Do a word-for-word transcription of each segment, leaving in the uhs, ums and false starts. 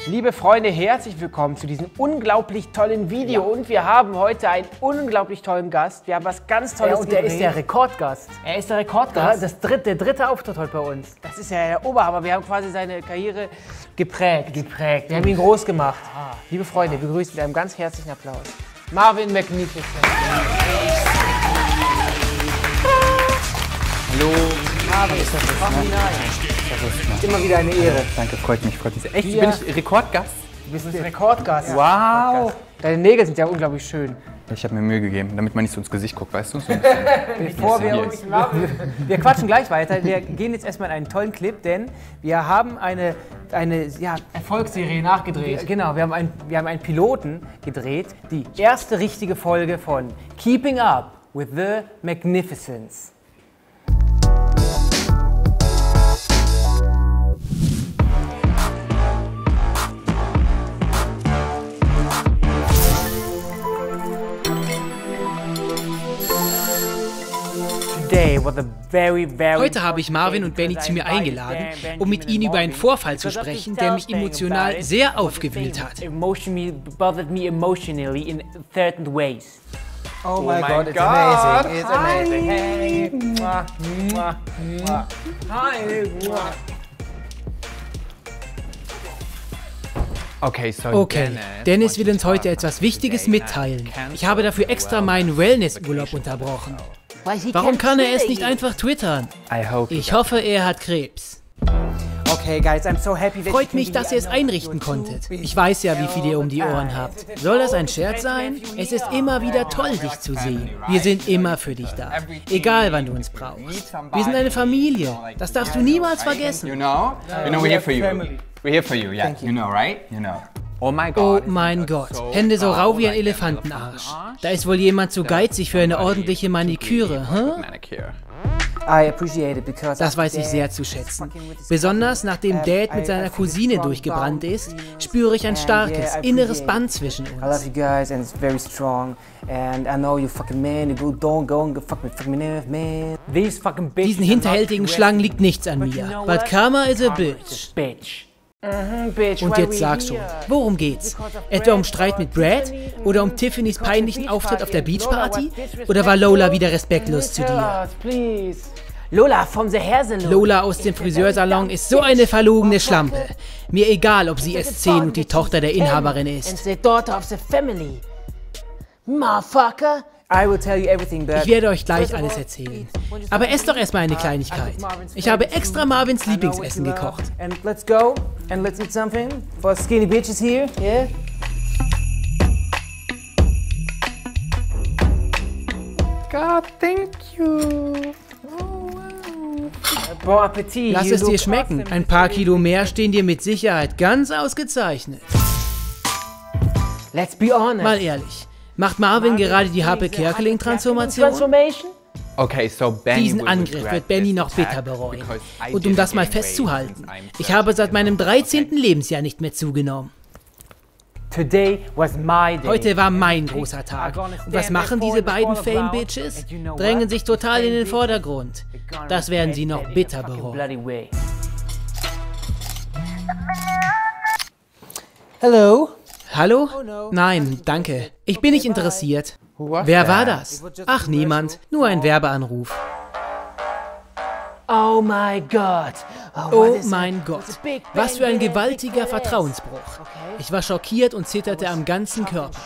Liebe Freunde, herzlich willkommen zu diesem unglaublich tollen Video. Ja. Und wir haben heute einen unglaublich tollen Gast. Wir haben was ganz Tolles. Ja, und der ist der Rekordgast. Er ist der Rekordgast. Das dritte, der dritte Auftritt heute bei uns. Das ist ja der Oberhammer. Wir haben quasi seine Karriere geprägt. Geprägt. Wir haben ihn groß gemacht. Ah. Liebe Freunde, wir begrüßen mit einem ganz herzlichen Applaus Marvin Magnificent. Hallo. Marvin, ist das das ist immer wieder eine Ehre. Danke, freut mich, freut mich sehr. Echt, bin ich Rekordgast? Du bist der Rekordgast. Wow. Rekordgast. Deine Nägel sind ja unglaublich schön. Ich habe mir Mühe gegeben, damit man nicht so ins Gesicht guckt, weißt du? So Bevor wir uns... Wir quatschen gleich weiter. Wir gehen jetzt erstmal in einen tollen Clip, denn wir haben eine, eine ja, Erfolgsserie nachgedreht. Genau, wir haben, einen, wir haben einen Piloten gedreht. Die erste richtige Folge von Keeping Up with the Magnificents. Heute habe ich Marvin und Benny zu mir eingeladen, um mit ihnen über einen Vorfall zu sprechen, der mich emotional sehr aufgewühlt hat. Oh my God, it's amazing. It's amazing. Hey. Mwah, mwah, mwah. Hi. Okay, so okay, Dennis will uns heute etwas Wichtiges mitteilen. Ich habe dafür extra meinen Wellnessurlaub unterbrochen. Warum kann er es nicht einfach twittern? Ich hoffe, er hat Krebs. Okay, guys, I'm so happy. Freut mich, dass ihr es einrichten konntet. Ich weiß ja, wie viel ihr um die Ohren habt. Soll das ein Scherz sein? Es ist immer wieder toll, dich zu sehen. Wir sind immer für dich da. Egal, wann du uns brauchst. Wir sind eine Familie. Das darfst du niemals vergessen. You know? You know, we're here for you. We're here for you, yeah. You know, right? You know. Oh mein Gott. Oh mein Gott. Hände so rau wie ein Elefantenarsch. Da ist wohl jemand zu geizig für eine ordentliche Maniküre, hm? Das weiß ich sehr zu schätzen. Besonders nachdem Dad mit seiner Cousine durchgebrannt ist, spüre ich ein starkes, inneres Band zwischen uns. Diesen hinterhältigen Schlangen liegt nichts an mir. But Karma is a bitch. Und jetzt sag schon, worum geht's? Etwa um Streit mit Brad? Oder um Tiffany's peinlichen Auftritt auf der Beachparty? Oder war Lola wieder respektlos zu dir? Lola vom The Hair Salon. Lola aus dem Friseursalon ist so eine verlogene Schlampe. Mir egal, ob sie S zehn und die Tochter der Inhaberin ist. Motherfucker. Ich werde euch gleich alles erzählen. Aber esst doch erstmal eine Kleinigkeit. Ich habe extra Marvins Lieblingsessen gekocht. And let's go and let's eat something for skinny bitches here. Yeah. God, thank you. Bon Appetit. Lass es dir schmecken. Ein paar Kilo mehr stehen dir mit Sicherheit ganz ausgezeichnet. Let's be honest. Mal ehrlich. Macht Marvin gerade die Harpe Kerkeling-Transformation? Okay, so Diesen Angriff wird Benny noch bitter bereuen. Und um das mal festzuhalten, ich habe seit meinem dreizehnten Lebensjahr nicht mehr zugenommen. Heute war mein großer Tag. Und was machen diese beiden Fame-Bitches? Drängen sich total in den Vordergrund. Das werden sie noch bitter bereuen. Hello? Hallo? Nein, danke. Ich bin nicht interessiert. Wer war das? Ach, niemand. Nur ein Werbeanruf. Oh mein Gott. Oh mein Gott. Was für ein gewaltiger Vertrauensbruch. Ich war schockiert und zitterte am ganzen Körper.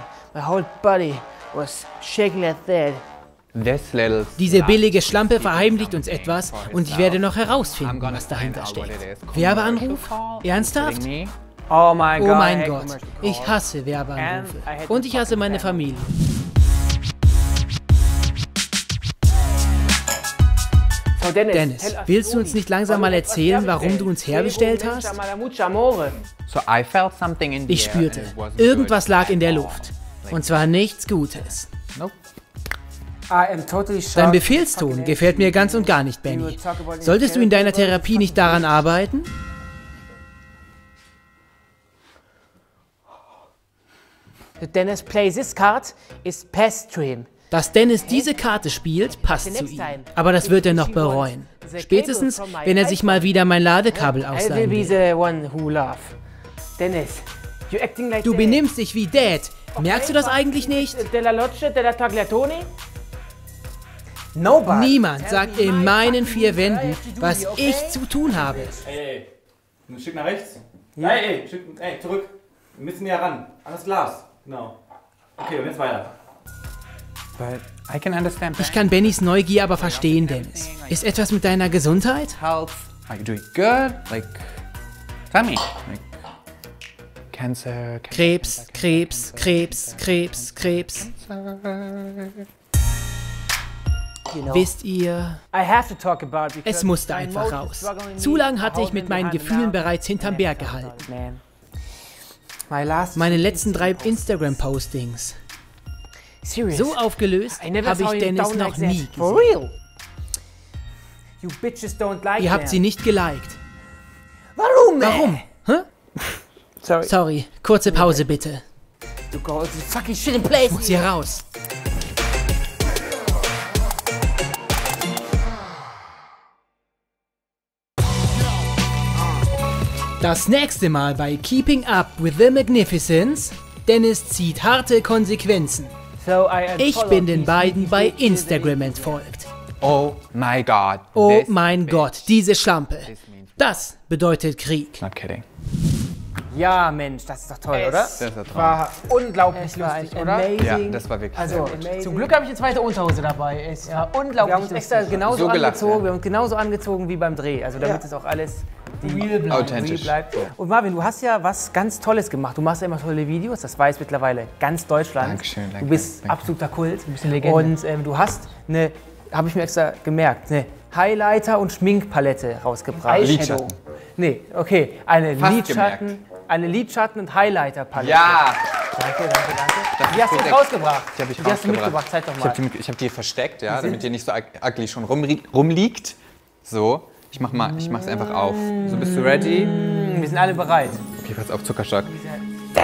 Diese billige Schlampe verheimlicht uns etwas und ich werde noch herausfinden, was dahinter steckt. Werbeanruf? Ernsthaft? Oh mein Gott. Oh mein Gott. Ich hasse Werbeanrufe. Und ich hasse meine Familie. Dennis, willst du uns nicht langsam mal erzählen, warum du uns herbestellt hast? Ich spürte, irgendwas lag in der Luft. Und zwar nichts Gutes. Dein Befehlston gefällt mir ganz und gar nicht, Benny. Solltest du in deiner Therapie nicht daran arbeiten? Dennis plays this card is passed to him. Dass Dennis diese Karte spielt, passt zu ihm. Aber das wird er noch bereuen. Spätestens, wenn er sich mal wieder mein Ladekabel ausleihen will. Dennis, you acting like Du Dad. benimmst dich wie Dad. Merkst du das eigentlich nicht? Della Locce, della Tagliatoni? Nobody. Niemand sagt in meinen vier Wänden, was ich zu tun habe. Ey, ey, ein Stück nach rechts. Ja. Ey, ey, Stück, ey, zurück. Wir müssen näher ran. An das Glas. Genau. Okay, und jetzt weiter. But I can understand. Ich kann Bennys Neugier aber verstehen, Dennis. Ist etwas mit deiner Gesundheit? Health. Are you doing good? Like, tell me. Like, cancer. cancer Krebs, Krebs, Krebs, Krebs, Krebs. Wisst ihr, I have to talk about because es musste my einfach emotions raus. struggling Zu me, lang hatte ich holding mit meinen behind Gefühlen now. bereits hinterm Berg gehalten. Man. My last Meine letzten drei Instagram-Postings. Serious? So aufgelöst I never habe saw ich you Dennis down noch like nie that. For gesehen. real? You bitches don't like Ihr habt them. sie nicht geliked. Warum? Warum? Hä? Sorry. Sorry, kurze Pause bitte. You go to fucking shit in place. Muss hier raus. Das nächste Mal bei Keeping Up with the Magnificence, Dennis zieht harte Konsequenzen. So I Ich bin den beiden bei Instagram entfolgt. Oh my God. Oh This mein bitch. Gott, diese Schlampe. Das bedeutet Krieg. Not kidding. Ja, Mensch, das ist doch toll, oder? Es Das war toll. war unglaublich Es war ein lustig, oder? amazing. Ja, das war wirklich Also, sehr gut. zum Glück habe ich eine zweite Unterhose dabei. Es war unglaublich Wir haben uns lustig. extra genauso So gelacht, angezogen, ja. wir haben uns genauso angezogen wie beim Dreh, also damit Ja. es auch alles die Real bleibt. Authentisch. real bleibt. Und Marvin, du hast ja was ganz Tolles gemacht. Du machst ja immer tolle Videos, das weiß mittlerweile ganz Deutschland. Dankeschön, danke, Du bist danke. absoluter Kult. Du bist eine Legende. Und ähm, du hast eine, habe ich mir extra gemerkt, eine Highlighter- und Schminkpalette rausgebracht. Lidschatten. Nee, okay, eine Fast Lidschatten, gemerkt. eine Lidschatten- und Highlighter-Palette. Ja! Danke, danke, danke. Das Die ist hast du korrekt. rausgebracht. Die habe ich Die hast du rausgebracht. mitgebracht, zeig doch Ich mal. habe die, ich hab die versteckt, ja, damit die nicht so ug- ugly schon rumri- rumliegt. So, ich mach mal, ich mach's einfach auf. So, bist du ready? Wir sind alle bereit. Okay, pass auf, Zuckerstock. Da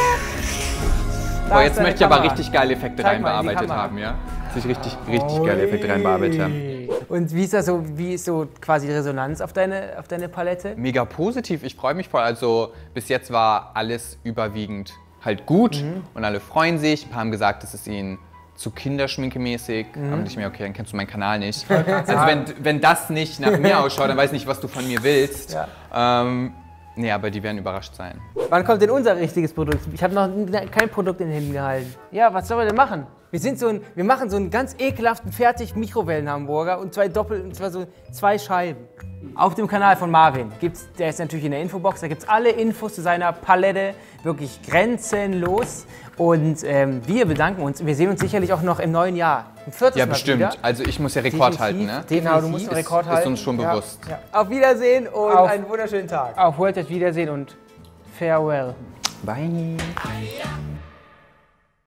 Boah, ist jetzt deine möchte ich aber Kamera. richtig geile Effekte Zeig mal in die reinbearbeitet Kamera. haben, ja? Dass ich richtig, richtig geile Effekte reinbearbeitet habe. Und wie ist das so, wie ist so quasi die Resonanz auf deine, auf deine Palette? Mega positiv, ich freue mich voll. Also bis jetzt war alles überwiegend halt gut und alle freuen sich. Ein paar haben gesagt, das ist ihnen zu kinderschminkemäßig. Aber dachte ich mir, okay, dann kennst du meinen Kanal nicht. Also wenn, wenn das nicht nach mir ausschaut, dann weiß ich nicht, was du von mir willst. Ja. Ähm, nee, aber die werden überrascht sein. Wann kommt denn unser richtiges Produkt? Ich habe noch kein Produkt in den Händen gehalten. Ja, was sollen wir denn machen? Wir, sind so ein, wir machen so einen ganz ekelhaften Fertig-Mikrowellen-Hamburger und zwei Doppel, und zwar so zwei Scheiben. Auf dem Kanal von Marvin gibt's, der ist natürlich in der Infobox, da gibt es alle Infos zu seiner Palette, wirklich grenzenlos. Und ähm, wir bedanken uns. Wir sehen uns sicherlich auch noch im neuen Jahr. Ein viertes Ja, Mal bestimmt. wieder. Also ich muss ja Rekord halten, ne? Genau, du musst einen Ist, Rekord ist halten. uns schon Ja. bewusst. Ja. Auf Wiedersehen und Auf- einen wunderschönen Tag. Auf World Wiedersehen und farewell. Bye. Ay,